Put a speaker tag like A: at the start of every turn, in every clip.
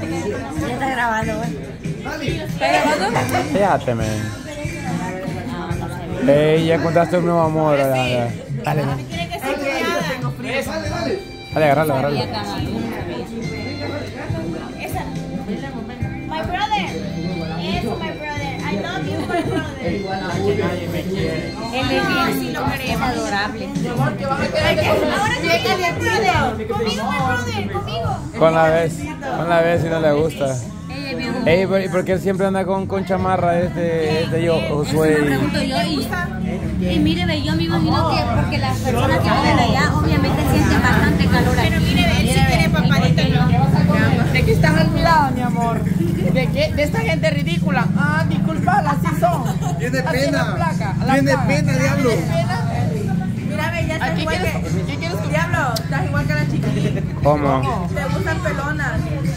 A: Ya está grabando, güey.
B: ¿Está grabando?
C: Fíjate, men. Ey, ya encontraste un nuevo amor. Dale, dale. Dale, agárralo, agárralo.
A: My brother. Eso, my brother. I love you, my brother.
B: Nadie me quiere.
A: Él es bien, sí lo queremos. Es adorable. Ahora sí, my brother. Conmigo, my brother. Conmigo.
C: Con la vez si no le gusta. Ey, ¿y por qué él siempre anda con chamarra yo, Josué?
A: Eso me pregunto yo y mire, yo me imagino que porque las personas que viven allá obviamente sienten bastante calor aquí.
D: Pero mire, él sí quiere papadito, ¿no?
B: ¿De qué estás admirada, mi amor? ¿De qué? ¿De esta gente ridícula? Ah, disculpala, así son.
E: Tiene
B: Así
E: pena.
B: es la placa, la
E: Tiene
B: placa.
E: pena, diablo.
D: Mira, ve, ya estás
B: ¿Aquí
D: igual
B: quieres
D: que...
B: ¿Qué quieres que
D: Diablo, estás igual que la chiquitita.
C: ¿Cómo?
D: Te gustan pelonas.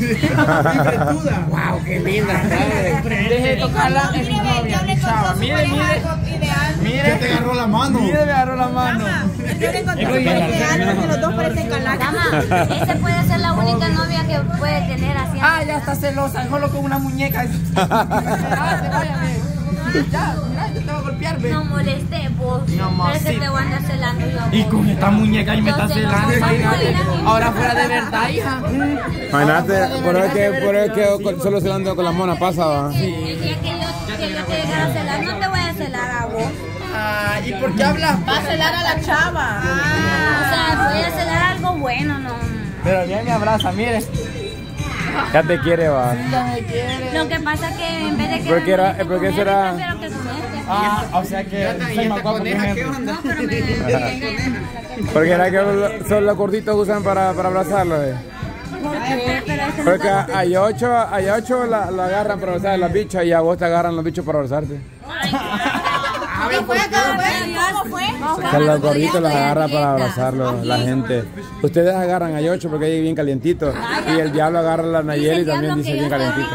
B: Wow, qué linda. Deje de tocarla en mi novia,
D: Yo hablé con
B: chava.
D: todos sus
B: Mire,
D: parejas,
B: mire.
D: algo ideal.
E: ¿Quién te agarró la mano?
B: Mire, me agarró la mano.
D: Yo le encontré su pareja ideal porque los dos parecen calacas.
A: Dama, esa puede ser la única novia que puede tener así.
B: Ah, ya está celosa, solo con una muñeca. Ah, te voy a ver. Ya, mira, yo te voy a golpear, ve.
A: No moleste vos.
B: Mi
A: Pero
B: mamacita.
A: es que te voy a andar celando yo a vos.
B: Y con esta muñeca y me está
A: Entonces,
B: celando.
A: no,
B: Imagínate.
A: no,
B: Ahora fuera de verdad, hija.
C: Imagínate, por eso que solo se anda con la mona pasa, ¿va?
A: El día que yo te llegara a celar, no te voy a celar a vos.
B: Ah, ¿y por qué hablas?
D: Va a celar a la chava.
A: O sea, voy a celar algo bueno, no.
B: Pero bien me abraza, mire.
C: Ya te quiere, va.
B: Ya me quiere.
A: Lo que pasa es que en vez de que
C: ¿Por qué era-
A: me
C: por qué
A: con él,
C: será?
A: prefiero que con este.
B: Ah, o sea que soy más guapo que Henry.
A: No, pero me
C: Porque era que solo los gorditos usan para abrazarlo,
A: ¿Por qué? Pero este no
C: Porque
A: está-
C: hay ocho la agarran para abrazar a las bichas y a vos te agarran los bichos para abrazarte.
D: ¿Qué fue? ¿Cómo fue?
C: Que a los gorditos los agarra para abrazarlos la gente. Ustedes agarran a ocho porque ahí bien calientito. Y el diablo agarra a la Nayeli y también dice bien calientito.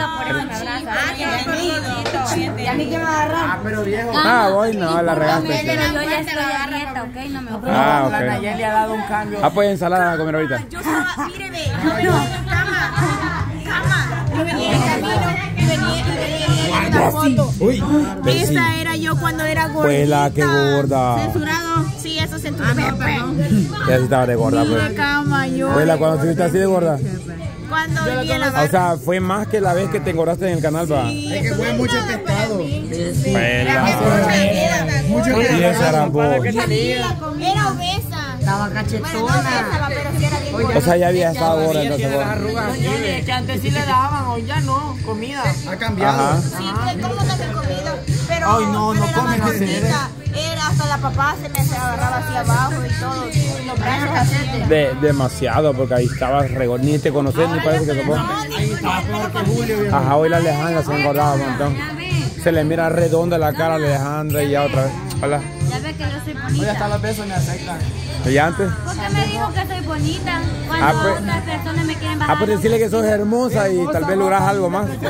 A: ¿Y a mí qué me agarra?
B: Ah, pero viejo.
C: Ah, voy, no, la regaste.
A: Pero yo ya estoy a dieta, ¿ok? No me ofrezco.
C: Ah,
B: La
C: ok.
B: Nayeli ha dado un cambio.
C: Ah, pues ensalada a comer ahorita.
D: Yo estaba, míreme, yo venía en cama. Yo venía en camino y venía en una foto.
C: Uy,
D: Esa era yo cuando era gordita.
C: Pues la que gorda.
D: Censurado. Sí, eso censurado, perdón.
C: Ya sí estaba de gorda,
D: Ni de
C: pues.
D: cama, yo.
C: Abuela, cuando estuviste así de gorda.
D: Cuando vivía en la
C: O sea, fue más que la vez que te engordaste en el canal, va.
E: Es que fue mucho pescado.
C: Mucho
E: pescado.
C: Y esa era vos.
D: Era obesa.
B: Estaba
D: Bueno, no
B: cachetona.
D: obesa, pero sí era bien
C: O
D: gorda.
C: sea, ya había estado gorda
B: Ella
C: entonces
B: tiene las
C: vos.
B: arrugas así, que antes sí le daban, hoy ya no, comida.
E: Ha cambiado.
C: Ajá.
D: Sí, que como también comida. Pero,
B: Ay, no, no
D: pero era
B: comes
D: más
B: así,
D: gordita. Era hasta la papá se me agarraba así abajo y todo. Y los brazos así.
C: Demasiado, porque ahí estabas regor, ni te conoces, ni parece que sos vos. Ajá, hoy la Alejandra se engordaba un montón.
A: Ya ve,
C: Se le mira redonda la cara a la Alejandra y ya otra vez. Hola.
A: ya ve que yo soy
B: Hoy hasta
A: bonita.
B: los besos me aceptan.
C: ¿Y antes?
A: ¿Por qué me dijo que soy bonita? Cuando
C: Ah, pues-
A: otras personas me quieren bajar.
C: Ah, pues decirle que sos hermosa y tal vez logras algo más.
A: Usted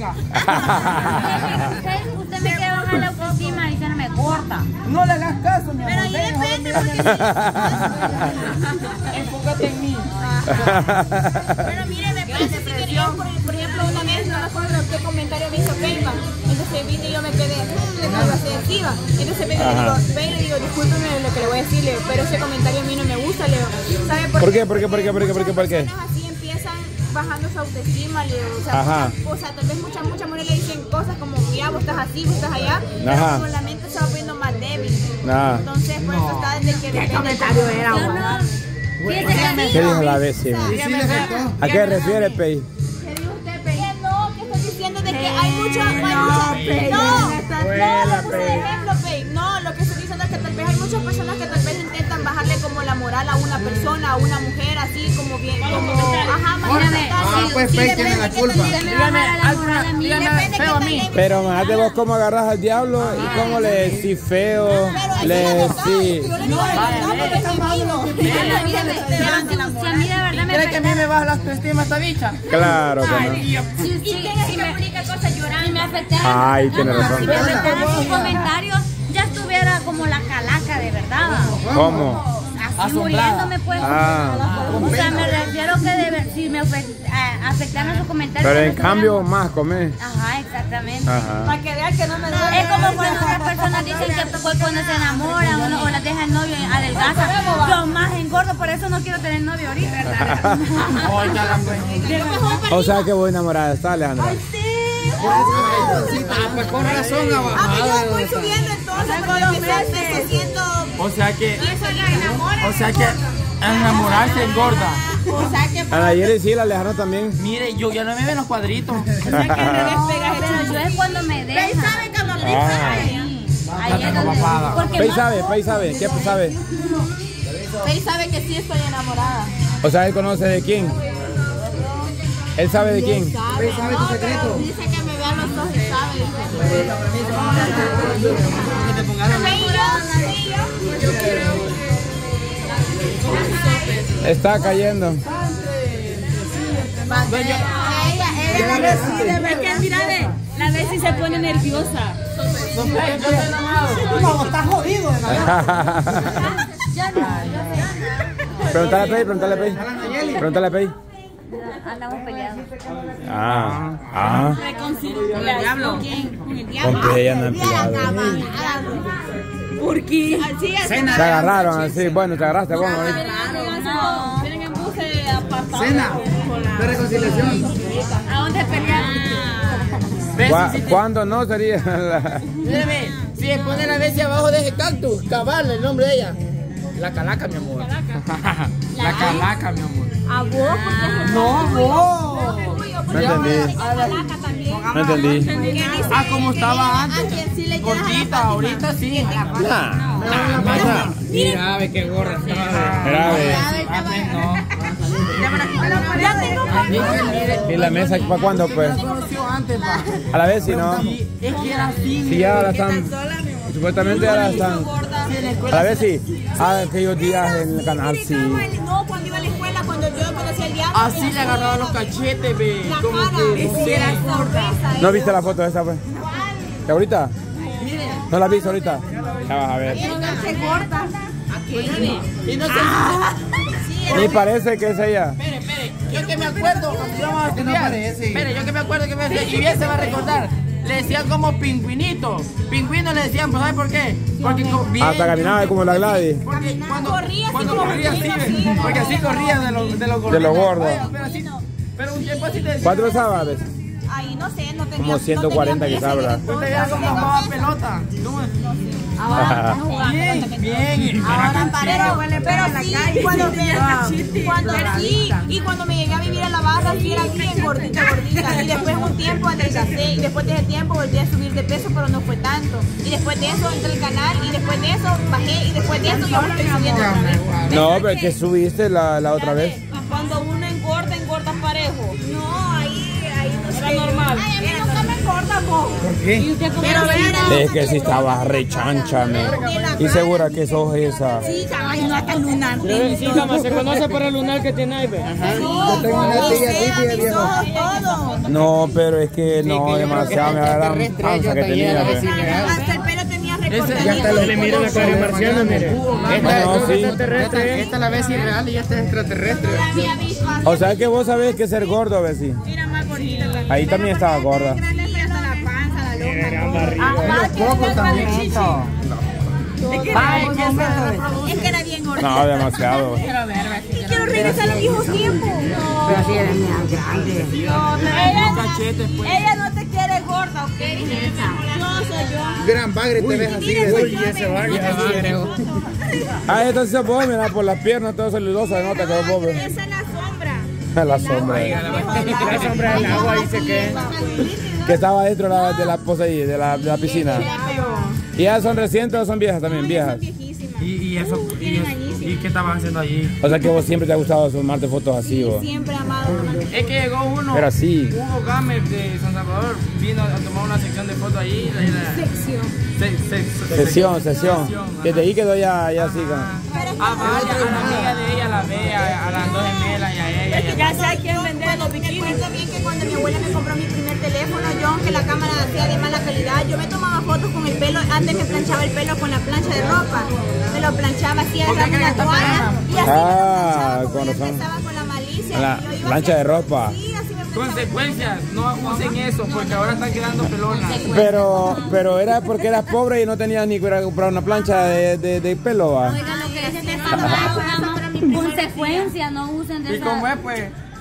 A: me quiere bajar la autoestima diciéndome corta.
B: No le hagas caso, mi amor.
D: Pero ahí
B: Ven,
D: depende
B: joder,
D: porque
B: enfócate en mí.
D: Pero mire, me parece que por ejemplo, una vez, no me acuerdo qué comentario me hizo Peyma. Entonces vine y yo me quedé, le pongo así encima. Entonces me digo, ve y le digo, discúlpeme lo que le voy a decirle, pero ese comentario a mí no me gusta, Leo. ¿Sabe por qué?
C: ¿Por qué?
D: Porque muchas personas así empiezan bajando su autoestima, Leo. O sea,
C: Ajá.
D: o sea, tal vez muchas mujeres le dicen cosas como, ya, vos estás así, vos estás allá,
C: Ajá.
D: pero como la mente se va poniendo más débil.
C: Ah.
D: Entonces, por eso está desde que depende.
B: comentario era,
A: Yo no. Fíjese que
C: ¿Qué dijo la vez? Sí.
E: Sí le afectó.
C: ¿A qué refieres, Pei?
D: ¿Qué dijo usted, Pei? Que no, que estoy diciendo de que hay mucho,
A: Pei,
D: no, lo puse de ejemplo, Pei. No, lo que estoy diciendo es que tal vez hay muchas personas que tal vez intentan bajarle como la moral a una persona, a una mujer, así como bien, como, ajá,
A: Mírame,
E: Ah, pues
D: sí,
E: Pei
D: depende
E: tiene la
D: qué
E: culpa.
D: tan-
A: usted me va a bajar la moral a mí.
D: Depende
B: feo a
D: qué
B: mí.
D: tan-
C: Pero imagínate vos cómo agarras al diablo y cómo le decís feo, le decís...
D: Yo le digo la verdad porque es mi amigo.
A: Mírame, si a mí de verdad me
B: ¿Quiere que a mí me baja la autoestima esta bicha?
C: Claro que no.
A: si me única cosa llorando y me afectara.
C: Ay, tiene razón.
A: Si me afectaran sus comentarios, ya estuviera como la calaca de verdad.
C: ¿Cómo?
A: Así muriéndome pues.
C: Ah.
A: O sea, me refiero que si me afectaron sus comentarios.
C: Pero en cambio más comer.
A: Ajá, exactamente.
C: Ajá.
D: Para que vean que no me duele.
A: Es como cuando las personas dicen que cuando se enamoran o las deja el novio adelgaza. Yo más engordo, por eso no quiero tener novio ahorita.
C: O sea que voy enamorada está, Alejandra.
B: Pues con razón ha
D: A mí yo
B: bajado.
D: voy subiendo entonces, porque me siento...
B: O sea que
D: enamorarse
B: enamorarse engorda.
D: O sea que...
C: A Nayeli sí, la Alejandra también.
B: Mire, yo ya no me ven los cuadritos.
A: Pero yo es cuando me dejan.
D: ¿Saben que no
A: Ahí es donde... Porque
C: Pei
A: más-
C: sabe, ¿qué sabe?
D: Él sabe que sí estoy enamorada.
C: O sea, él conoce de quién. Él sabe de quién.
D: ¿Sabe tu secreto? Dice que me vean los ojos y sabe.
C: Está cayendo.
A: Es que mira, la vez si se pone nerviosa.
C: Pregúntale a Pei.
A: Andamos peleando.
D: ¿Con el diablo? ¿Con el diablo?
C: Con Pei andan peleados.
A: ¿Por qué?
C: Se agarraron así. Bueno, te agarraste vos.
A: No. Vienen en bus de apartado.
E: Cena de reconciliación.
A: ¿A dónde pelearon?
C: ¿Cuándo no sería la...
B: Mírame, si le pone la bestia abajo de ese cactus, cabal, el nombre de ella. La calaca, mi amor. La calaca, mi amor.
A: ¿A vos?
B: No, vos.
C: No entendí. No entendí.
B: Ah, como estaba antes. Gordita, ahorita sí. Mira, ve qué gorra estaba.
C: Grave. ¿Y la mesa para cuándo pues?
B: Conoció antes, pa.
C: A la vez si no.
B: Es que era así.
C: Si ya la están. Supuestamente ya la están. A la vez sí. Aquellos días en el canal sí.
D: No, cuando iba a la escuela, cuando yo conocí al diablo.
B: Así le agarraba los cachetes, ve.
D: La
B: Como
D: cara,
B: que
D: sí, era sorpresa.
C: ¿No viste la foto de esa pues? ¿De ahorita? ¿No la viste ahorita? Ya vas a ver.
D: Se corta.
B: Y no sé
C: Ni parece que es ella.
B: Espere, yo que me acuerdo cuando íbamos a estudiar.
E: parece.
B: Espere, yo que me acuerdo que me decía, y bien se va a recordar. Le decían como pingüinito. Pingüino le decían, ¿pues sabes por qué? Porque bien.
C: Hasta caminaba como la Gladys.
B: Porque cuando
D: Corría así
B: cuando
D: como
B: corría así,
D: pingüino,
B: ve, porque así corría de los gordos.
C: De los gordos.
B: Pero un tiempo así te decía.
C: ¿Cuánto pesaba a veces?
D: Ahí no sé, no tenía.
C: Como 140 quizás, ¿verdad?
B: Pues te veía como jugaba pelota.
D: Ahora
B: Bien.
D: Ahora pero sí, cuando sí, y cuando me llegué a vivir a la barra, sí era bien gordita. Y después un tiempo adelgacé, y después de ese tiempo volví a subir de peso, pero no fue tanto. Y después de eso entré al canal, y después de eso bajé, y después de eso yo estoy subiendo otra vez.
C: No, pero que subiste la otra vez.
D: Cuando uno engorda parejo. No, ahí no sé. Era normal. Ay, a mí nunca me engorda, po.
E: ¿Por qué?
D: Pero
C: Es que si estabas re chancha, me. Y segura que sos esa.
D: sí, ay, no, hasta el lunar.
F: Sí, jamás se conoce por el lunar que tiene ahí, ve.
E: Yo tengo una tía típica, viejo.
D: Todo.
C: No, pero es que no, demasiado me da la panza que tenía. Pues.
D: Hasta el pelo tenía recortadito.
F: Se le mira la cara marciana, mire.
C: No, sí.
F: Extraterrestre.
B: Esta la ves irreal y esta es extraterrestre.
D: Había visto así.
C: O sea que vos sabés que ser gordo, Bessie.
D: Era más gordita también.
C: Ahí también estaba gorda.
D: Grande, pero hasta la panza, la
F: Gran
D: loma.
F: barriga.
D: Ajá, tiene
E: Poco
D: la
E: también.
D: chichi. Es que era bien gordita.
C: No, demasiado.
D: Y quiero regresar a los viejos tiempos.
E: Pero así eres más grande.
D: No, pero ella no te quiere gorda, ¿ok? Yo soy yo.
E: Gran bagre te ves así.
C: Ah, entonces vos, mira, por las piernas todo saludoso, de nota que vos ves.
D: Esa es la sombra.
C: La sombra.
F: La sombra del agua dice que.
C: Que estaba dentro de la poza ahí, de la piscina. ¿Y ellas son recientes o son viejas también? Viejas.
B: Y eso, y qué estabas haciendo allí?
C: O sea que vos siempre te ha gustado tomarte fotos así, vos.
D: Siempre amado.
B: Es que llegó uno,
C: Pero así.
B: Hugo Gámez de San Salvador, vino a tomar una sección de fotos allí.
C: Sesión. Desde ahí quedó ya así.
B: A varias, a la amiga de ella, a la Bea, a las dos gemelas y a ella.
A: Ya sé a quién vender los
D: Recuerdo
A: bikinis.
D: bien que cuando mi abuela me compró mi primer teléfono, yo aunque la cámara sea de mala calidad, yo me tomaba fotos con el pelo, antes me planchaba el pelo con la plancha de ropa, me lo planchaba así, agarraba una toalla y así me lo planchaba,
C: con
D: como yo
C: razón.
D: empezaba con la malita dice.
C: La
D: Y yo digo,
C: plancha de ropa.
D: sí, así me plancha.
B: Consecuencias, no usen eso porque ahora están quedando pelonas.
C: Pero era porque eras pobre y no tenías ni para comprar una plancha de pelo, ¿va?
A: Oigan lo que dice consecuencia, no usen de
B: ¿Y
A: esa.
B: cómo es pues?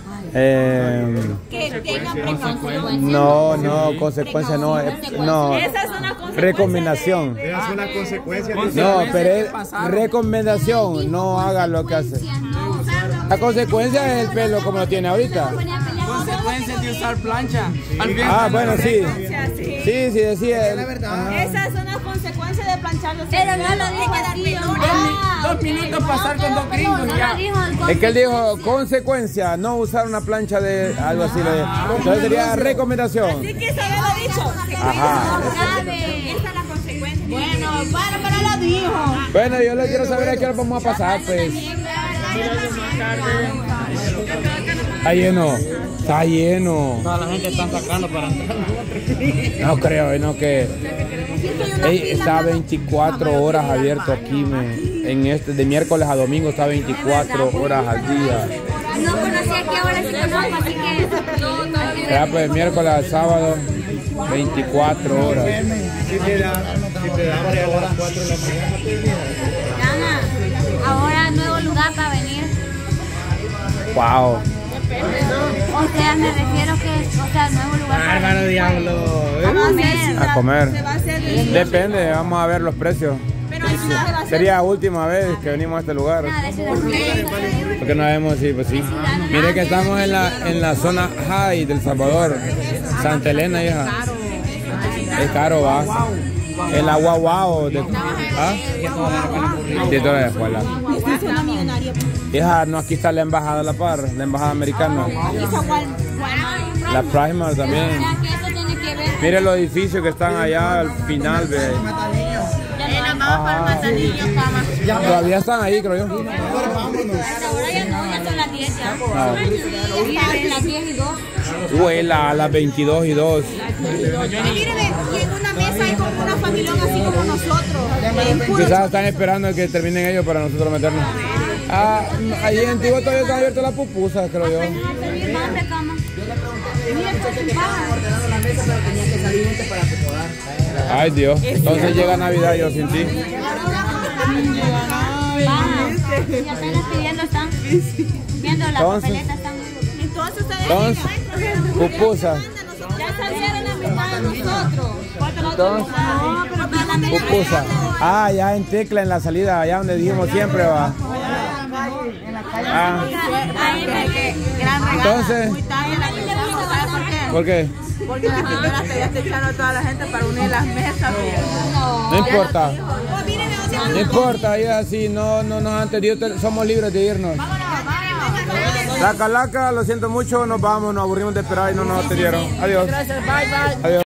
D: Que tengan precaución.
C: No, consecuencia no, no.
D: Esa es una consecuencia.
C: Recomendación.
E: Es una consecuencia.
C: No, pero es recomendación, no haga lo que hace. La consecuencia es el pelo como lo tiene ahorita.
B: Consecuencias de usar plancha.
C: Ah, bueno, sí. Sí, decía.
E: La verdad.
D: Esa es una consecuencia de planchar los
A: Pero no lo dijo así.
B: 2 minutos pasar con 2 gringos ya.
C: Es que él dijo consecuencia, no usar una plancha de algo así. Entonces sería recomendación.
D: Así que se había dicho.
C: Ajá.
D: Esa es la consecuencia. Bueno, pero lo dijo.
C: Bueno, yo lo quiero saber a qué hora vamos a pasar, pues. Está lleno. Está lleno.
F: Toda la gente está sacando para entrar.
C: No creo, no que está 24 horas abierto aquí, de miércoles a domingo está 24 horas al día.
A: No conocía qué hora se conozco, así que
C: Ya pues miércoles a sábado 24 horas.
E: Si te da hambre a las 4 de la mañana,
A: Ana, ahora nuevo lugar para venir.
C: Wow.
A: O sea, me refiero que, o sea, nuevo lugar para
F: Bárbaro
A: venir.
F: diablo.
C: A comer.
D: Se va a hacer.
C: Depende, vamos a ver los precios.
D: Pero ahí sí se va a hacer.
C: Sería la última vez que venimos a este lugar.
A: Nada, de Ciudad
C: Porque no vemos, sí, pues sí. Mire que estamos en la zona high del Salvador. Santa Elena, hija. Es caro, va. El agua wow. ¿Ah? Sí, toda la escuela.
D: Esta es una millonaria.
C: Hija, no, aquí está la embajada de la par, la embajada americana. La Primar también.
A: O sea, que eso tiene que ver.
C: Mire los edificios que están allá al final, ve. Ajá. Todavía están ahí, creo yo.
A: Ahora ya no, ya son las 10 ya.
C: No.
A: Ya son las 10 y 2.
C: Huela a las 22 y 2.
D: Míreme, y en una mesa hay como una familión así como nosotros.
C: Quizás están esperando que terminen ellos para nosotros meternos. Ah, allí en Antigua todavía están abiertas las pupusas, creo yo. Ay, Dios. Entonces llega Navidad yo sin ti.
A: Y apenas pidiendo están. Viendo la papeleta están.
D: Entonces ustedes
C: Entonces, pupusas.
D: ya salieron a mitad de nosotros.
C: Entonces,
D: No, pero para
C: pupusas. Ah, ya en Tecla, en la salida, allá donde dijimos siempre va. Ah, entonces, ¿por qué?
D: porque las señoras ya te echaron a toda la gente para unir las mesas.
C: No importa. No importa, ya así, no nos han tenido, somos libres de irnos. La calaca, lo siento mucho, nos vamos, nos aburrimos de esperar y no nos atendieron. Adiós. Adiós.